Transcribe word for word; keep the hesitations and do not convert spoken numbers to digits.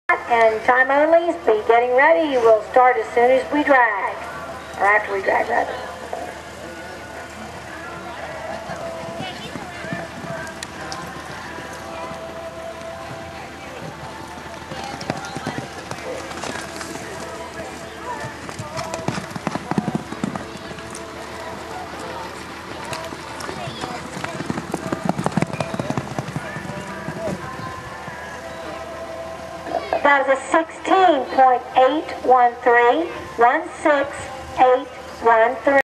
And time only, be getting ready. We'll start as soon as we drag, or after we drag rather. That is a sixteen point eight one three, one six eight one three.